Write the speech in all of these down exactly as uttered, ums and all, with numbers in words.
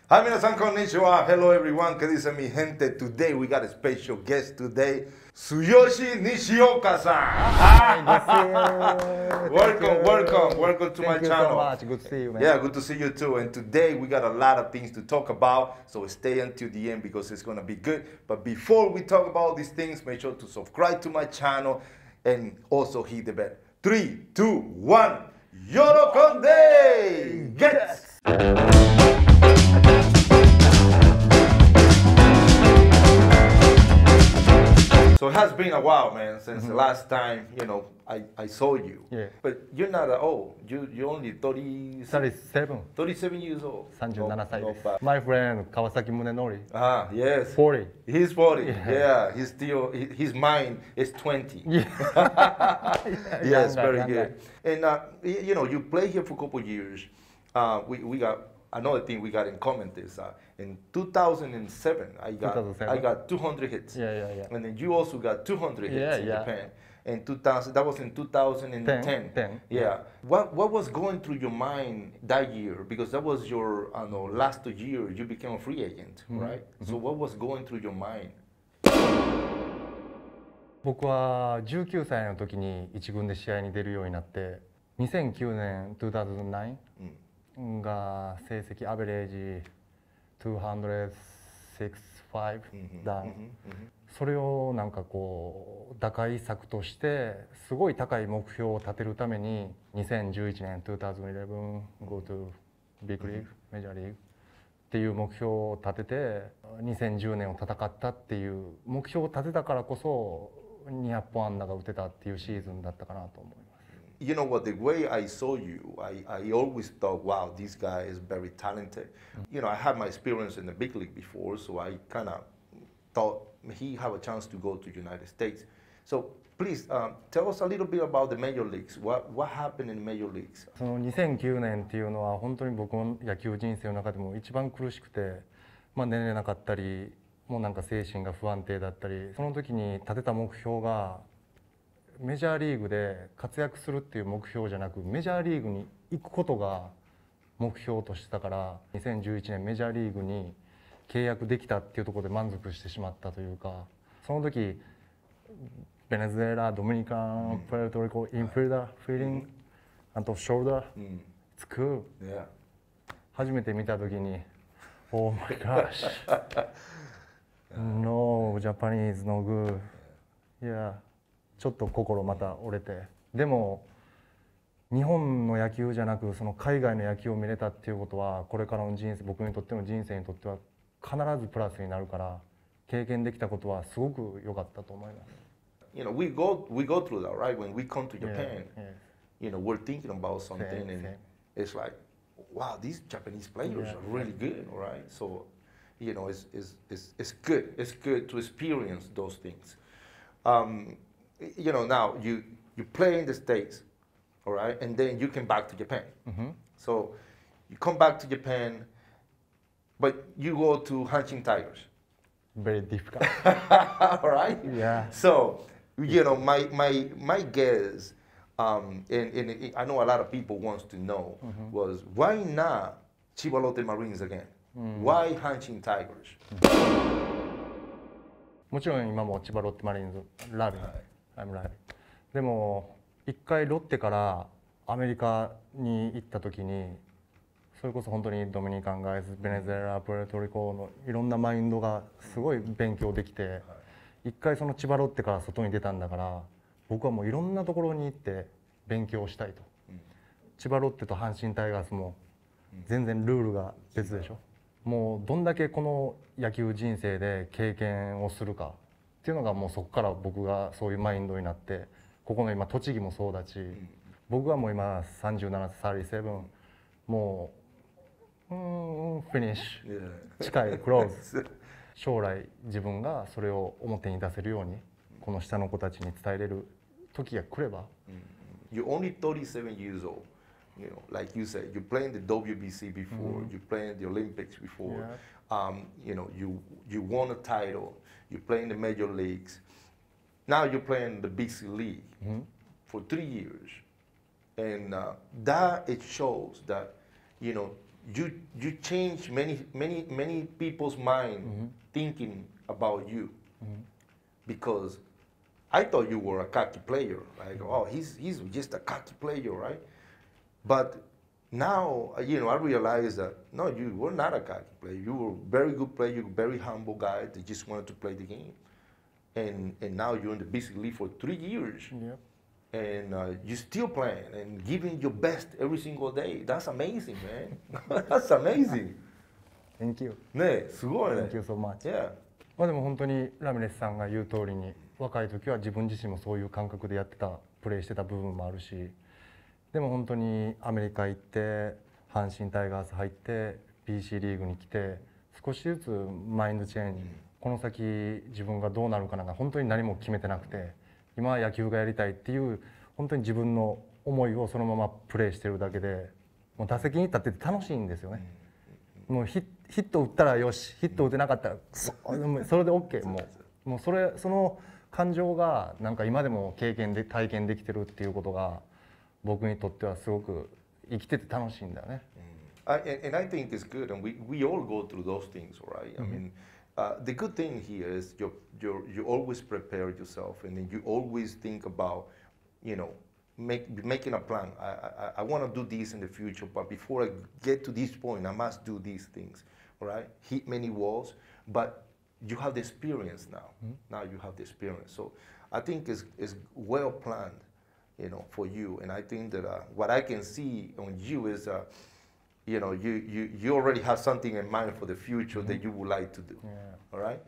Hi, minasan konnichiwa. Hello, everyone. ¿Qué dice mi gente? Today we got a special guest today, Tsuyoshi Nishioka-san. welcome, welcome, welcome to Thank my you channel. so much. Good to see you, man. Yeah, good to see you too. And today we got a lot of things to talk about, so stay until the end because it's gonna be good. But before we talk about these things, make sure to subscribe to my channel and also hit the bell. Three, two, one. Yorokonde! Get! So it has been a while, man, since mm-hmm. the last time, you know, I, I saw you. Yeah. But you're not that old. You, you're only thirty, thirty-seven. thirty-seven years old. 37歳 No, です。 no bad. My friend, Kawasaki Munenori. Ah, yes. forty. He's forty. Yeah. Yeah, he's still, his mind is twenty. Yeah. Yes, Younger, very younger. good. And, uh, y- you know, you played here for a couple of years. Uh, we, we got, another thing we got in common is uh, in two thousand seven, I got, two thousand seven. I got two hundred hits. Yeah, yeah, yeah. And then you also got two hundred hits Yeah, in yeah. Japan. And two thousand, that was in two thousand ten. ten, ten. Yeah. What what was going through your mind that year? Because that was your I know last year you became a free agent, Mm-hmm. right? So what was going through your mind? 僕はじゅうきゅうさいの時に一軍で試合に出るようになって、にせんきゅうねんにせんきゅうが成績アベレージにろくろくごダウン。それをなんかこう打開策としてすごい高い目標を立てるためににせんじゅういちねんにせんじゅういち Go to Big League メジャーリーグっていう目標を立ててにせんじゅうねんを戦ったっていう目標を立てたからこそにひゃっぽん安打が打てたっていうシーズンだったかなと思います。 You know what, the way I saw you, I, I always thought, wow, this guy is very talented. You know, I had my experience in the big league before, so I kind of thought he have a chance to go to United States. So please um, tell us a little bit about the major leagues. What, what happened in major leagues? そのにせんきゅうねんっていうのは本当に僕の野球人生の中でも一番苦しくて、まあ、寝れなかったりもうなんか精神が不安定だったり、その時に立てた目標がメジャーリーグで活躍するっていう目標じゃなくメジャーリーグに行くことが目標としてたからにせんじゅういちねんメジャーリーグに契約できたっていうところで満足してしまったというか、その時ベネズエラ、ドミニカン、プエルトリコ、インフィルダー、フィーリング、あとショルダー、つく初めて見た時に Oh my gosh No, Japanese no good. Yeah. ちょっと心また折れて、でも日本の野球じゃなくその海外の野球を見れたっていうことはこれからの人生、僕にとっての人生にとっては必ずプラスになるから経験できたことはすごく良かったと思います。 You know, we go we go through that, right? When we come to Japan, Yeah, yeah. you know, we're thinking about something, Same, and same. it's like, wow, these Japanese players Yeah. are really good, right? So, you know, it's it's it's it's good. It's good to experience those things. Um, you know, now you you play in the States, all right, and then you come back to Japan. Mm-hmm. So, you come back to Japan, but you go to Hanshin Tigers. Very difficult. All right. Yeah. So, you know, my my my guess, um, and, and I know a lot of people wants to know Mm-hmm. was why not Chibalote Marines again? Why Hanshin Tigers? もちろん今も千葉ロッテマリーンズラビー、I'mラビー。でも一回ロッテからアメリカに行った時にそれこそ本当にドミニカンガイズ、ベネズエラ、プエルトリコのいろんなマインドがすごい勉強できて、一回その千葉ロッテから外に出たんだから僕はもういろんなところに行って勉強したいと。千葉ロッテと阪神タイガースも全然ルールが別でしょ。もうどんだけこの野球人生で経験をするかっていうのがもうそこから僕がそういうマインドになって、ここの今栃木もそうだし、僕はもう今さんじゅうなな、さんじゅうなな、もううんフィニッシュ近いクローズ。将来自分がそれを表に出せるようにこの下の子たちに伝えれる時が来れば。 You're only thirty-seven years old. You know, like you said, you played the W B C before, Mm-hmm. you played the Olympics before. Yeah. Um, you know, you you won a title. You play in the major leagues. Now you're playing the B C League Mm-hmm. for three years, and uh, that it shows that, you know, you you change many many many people's mind mm-hmm. thinking about you mm-hmm. because I thought you were a cocky player. Like, oh, he's he's just a cocky player, right? But now, you know, I realize that no, you were not a cocky player. You were a very good player. You're a very humble guy that just wanted to play the game. And and now you're in the basic league for three years. Yep. And uh, you're still playing and giving your best every single day. That's amazing, man. That's amazing. Thank you. ね、すごいね。 Thank you so much. Yeah. まあでも本当にラミレスさんが言う通りに若い時は自分自身もそういう感覚でやってたプレーしてた部分もあるし、でも本当にアメリカ行って阪神タイガース入って ピーシー リーグに来て少しずつマインドチェンジ、うん、この先自分がどうなるかなんか本当に何も決めてなくて、今は野球がやりたいっていう本当に自分の思いをそのままプレーしてるだけで、もう打席に立ってて楽しいんですよね。もうヒヒット打ったらよし、ヒット打てなかったらそそれで OK。 もうもうそれその感情がなんか今でも経験で体験できてるっていうことが僕にとってはすごく生きてて楽しいんだよね。 I, and I think it's good, and we, we all go through those things, right? Mm-hmm. I mean, uh, the good thing here is you you you always prepare yourself, and then you always think about, you know, make making a plan. I I, I want to do this in the future, but before I get to this point, I must do these things, right? Hit many walls, but you have the experience now. Mm-hmm. Now you have the experience, so I think it's it's well planned, you know, for you. And I think that uh, what I can see on you is. Uh, You know, you, you, you already have something in mind for the future mm-hmm. that you would like to do. Yeah. All right?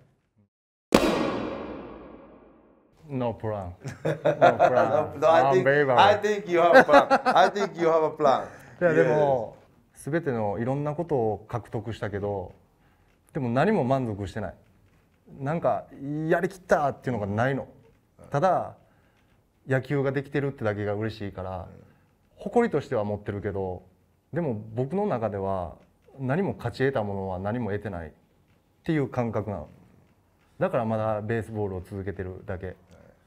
No plan. No plan. no, no, I, think, I think you have a plan. I think you have a plan. いやでも全てのいろんなことを獲得したけど、でも何も満足してない。なんかやりきったっていうのがないの。ただ野球ができてるってだけが嬉しいから、誇りとしては持ってるけど。でも僕の中では何も勝ち得たものは何も得てないっていう感覚なの。だからまだベースボールを続けてるだけ。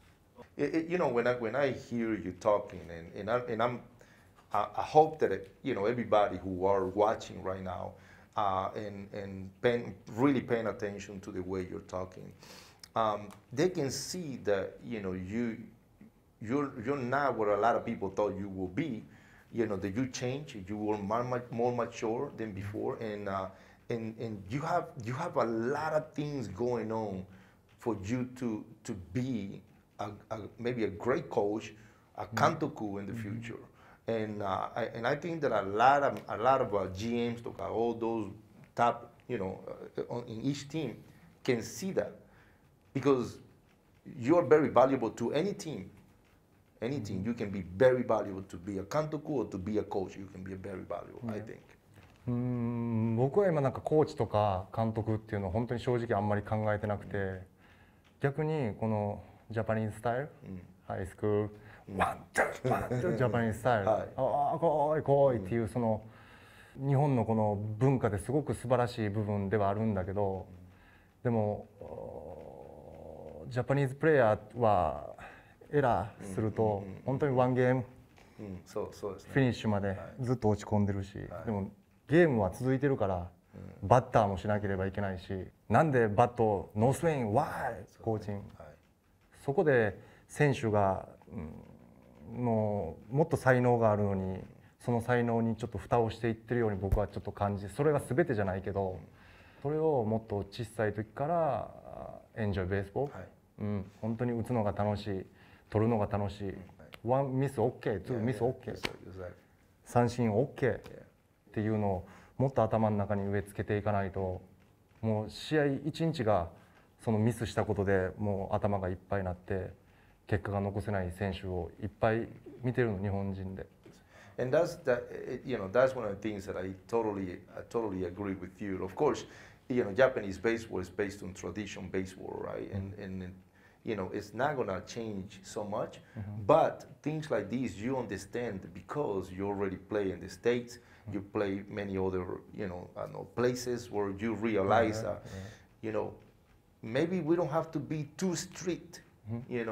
You know, when I when I hear you talking, and and, I, and I'm, I, I hope that it, you know everybody who are watching right now, uh, and and paying, really paying attention to the way you're talking, um, they can see that you know you you're you're not what a lot of people thought you will be. You know that you change, you were more, more mature than before, and uh, and and you have you have a lot of things going on for you to to be a, a, maybe a great coach, a kantoku in the future, and uh, I, and I think that a lot of a lot of uh, G Ms, all those top, you know, uh, in each team can see that because you are very valuable to any team. Anything, you can be very valuable to be a kantoku or to be a coach. You can be very valuable, I think. うーん、僕は今なんかコーチとか監督っていうのを本当に正直あんまり考えてなくて、逆にこのジャパニーズスタイル、ハイスクール、ワンツーワンツージャパニーズスタイル、ああ来い来いっていうその日本のこの文化ですごく素晴らしい部分ではあるんだけど、でもジャパニーズプレーヤーはエラーすると本当にワンゲームフィニッシュまでずっと落ち込んでるし、でもゲームは続いてるからバッターもしなければいけないし、なんでバットノースウィングワイコーチング、そこで選手がもうもっと才能があるのにその才能にちょっと蓋をしていってるように僕はちょっと感じ、それが全てじゃないけどそれをもっと小さい時からエンジョイベースボール、うん、本当に打つのが楽しい、取るのが楽しい、ワンミス OK、ツーミス OK、三振 OK っていうのをもっと頭の中に植え付けていかないと、もう試合一日がそのミスしたことでもう頭がいっぱいになって結果が残せない選手をいっぱい見てるの、日本人で。 And that's that, you know, that's one of the things that I totally, I totally agree with you. Of course, you know, Japanese baseball is based on tradition baseball, right? And and you know, it's not gonna change so much, mm-hmm. but things like these you understand because you already play in the States, mm-hmm. you play many other, you know, I don't know, places where you realize that, yeah, yeah. you know, maybe we don't have to be too strict, mm-hmm. you know,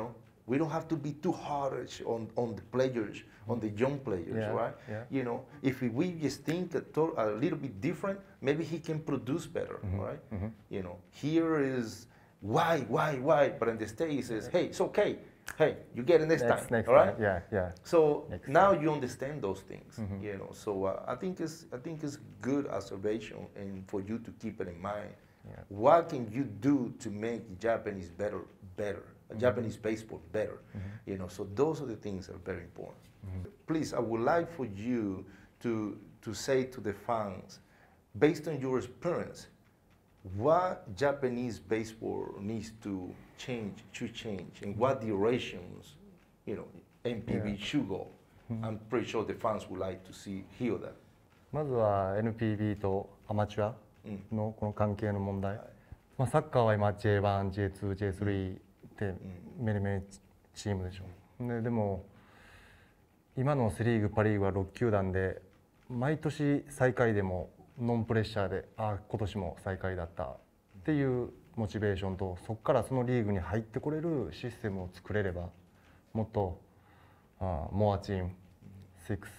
We don't have to be too harsh on, on the players, on the young players, Yeah, right? yeah. You know, if we just think a, to- a little bit different, maybe he can produce better, right? You know, here is why, why, why, but in the States says, hey, it's okay. Hey, you get it next, Next, time, next all right? time. Yeah, yeah. So Next now you understand those things, you know. So uh, I think it's I think it's good observation, and for you to keep it in mind. Yeah. What can you do to make Japanese better, better, Japanese baseball better? You know. So those are the things that are very important. Please, I would like for you to to say to the fans, based on your experience, what Japanese baseball needs to change, should change, and what directions, you know, M P B Yeah. should go. I'm pretty sure the fans would like to see, hear that. まずは エヌピービー とアマチュアのこの関係の問題、まあ、サッカーは今 ジェイワン、ジェイツー、ジェイスリー ってメリメリチームでしょ。で、でも今のセ・リーグ、パ・リーグはろく球団で毎年最下位でもノンプレッシャーで、ああ今年も最下位だったっていうモチベーションと、そこからそのリーグに入ってこれるシステムを作れれば、もっとあモアチームじゅうろく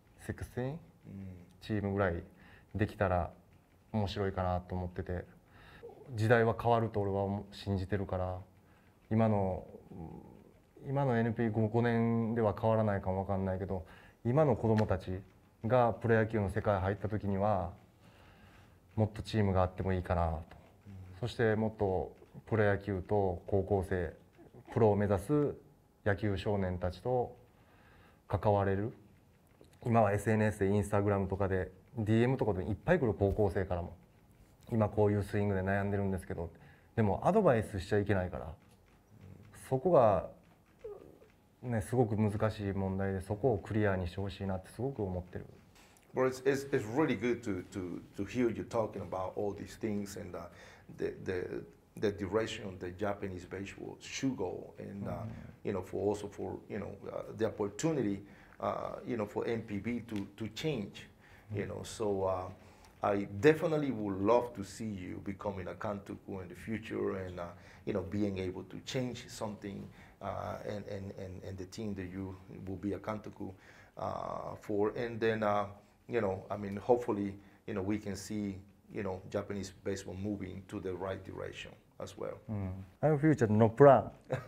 チームぐらいできたら面白いかなと思ってて、時代は変わると俺は信じてるから、今の今の エヌピーごねんでは変わらないかも分かんないけど、今の子どもたちがプロ野球の世界に入った時にはもっとチームがあってもいいかなと、そしてもっとプロ野球と高校生プロを目指す野球少年たちと関われる。今は エスエヌエス でインスタグラムとかで ディーエム とかでいっぱい来る高校生からも、今こういうスイングで悩んでるんですけど、でもアドバイスしちゃいけないから、そこがねすごく難しい問題で、そこをクリアにしてほしいなってすごく思ってる。 Well, it's, it's, it's really good to, to, to hear you talking about all these things and uh, the, the, the direction the Japanese baseball should go, and uh, you know, for also for you know uh, the opportunity, uh, you know, for M P B to, to change, you know. So uh, I definitely would love to see you becoming a Kantoku in the future, and uh, you know, being able to change something, uh, and, and, and, and the team that you will be a Kantoku uh, for, and then. Uh, You know, I mean, hopefully, you know, we can see, you know, Japanese baseball moving to the right direction as well. Mm. I'm future no plan.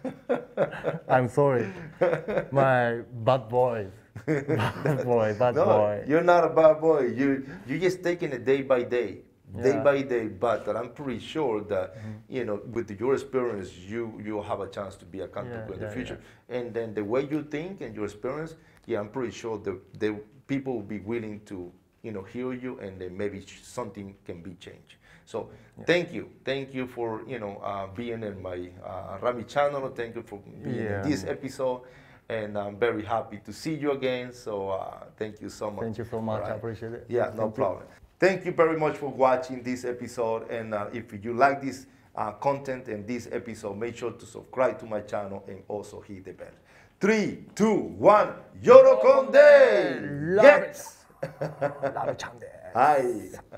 I'm sorry, my bad boys, bad boy, bad No, boy. you're not a bad boy. You you're just taking it day by day, day Yeah. by day. But I'm pretty sure that you know, with your experience, you you'll have a chance to be a Kantoku Yeah, in the yeah, future. And then the way you think and your experience, yeah, I'm pretty sure the the people will be willing to, you know, hear you, and then maybe something can be changed. So thank you, thank you for you know uh, being in my uh, Rami channel. Thank you for being Yeah. in this episode, and I'm very happy to see you again. So uh, thank you so much. Thank you so much. All I appreciate it. Yeah, no Thank you. problem. Thank you very much for watching this episode, and uh, if you like this uh, content and this episode, make sure to subscribe to my channel and also hit the bell. Three, two, one, Yorokonde! Love Yes! ラブちゃんです。 はい。